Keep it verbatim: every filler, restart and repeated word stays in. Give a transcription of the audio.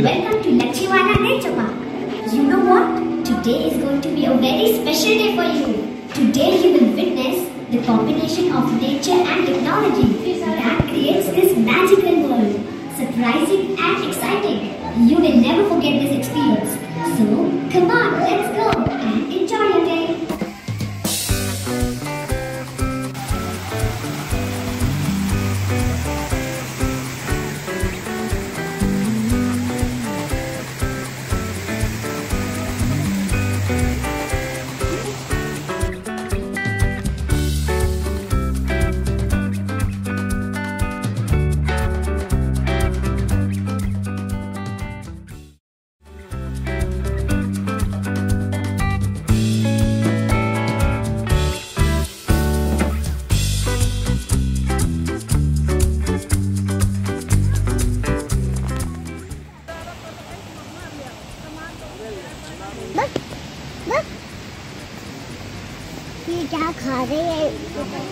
Welcome to Lachhiwala Nature Park. You know what? Today is going to be a very special day for you. Today you will witness the combination of nature and technology that creates this magical world. Surprising and exciting. You will never forget this experience. So, come on, let's go and enjoy your day. Look, look, ये क्या खा रहे हैं?